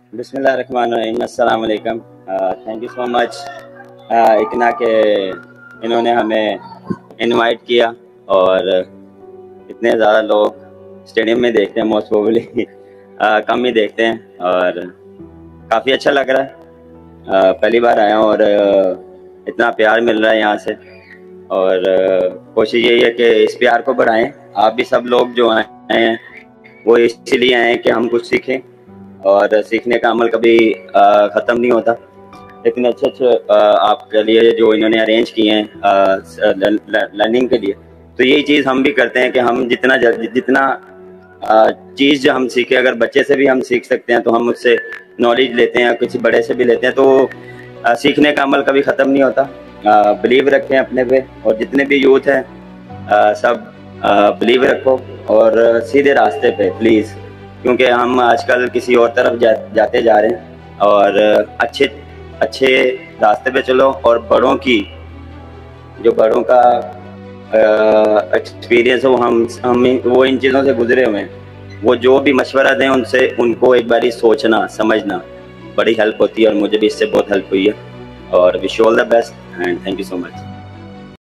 बिस्मिल्लाहिर्रहमानिर्रहीम, अस्सलाम वालेकुम। थैंक यू सो मच इकना के इन्होंने हमें इनवाइट किया और इतने ज़्यादा लोग स्टेडियम में देखते हैं, मोस्ट प्रोबेबली कम ही देखते हैं और काफ़ी अच्छा लग रहा है। पहली बार आया हूँ और इतना प्यार मिल रहा है यहाँ से और कोशिश यही है कि इस प्यार को बढ़ाएं। आप भी सब लोग जो आए हैं वो इसीलिए आए हैं कि हम कुछ सीखें और सीखने का अमल कभी ख़त्म नहीं होता। इतने अच्छे आपके लिए जो इन्होंने अरेंज किए हैं लर्निंग के लिए, तो यही चीज़ हम भी करते हैं कि हम जितना चीज़ जो हम सीखे, अगर बच्चे से भी हम सीख सकते हैं तो हम उससे नॉलेज लेते हैं, किसी बड़े से भी लेते हैं, तो सीखने का अमल कभी ख़त्म नहीं होता। बिलीव रखें अपने पे और जितने भी यूथ हैं सब बिलीव रखो और सीधे रास्ते पे प्लीज़, क्योंकि हम आजकल किसी और तरफ जाते जा रहे हैं। और अच्छे रास्ते पे चलो और बड़ों का एक्सपीरियंस है वो इन चीज़ों से गुजरे हुए हैं, वो जो भी मशवरा दें उनको एक बारी सोचना समझना बड़ी हेल्प होती है और मुझे भी इससे बहुत हेल्प हुई है। और wish you all the best and thank you so much.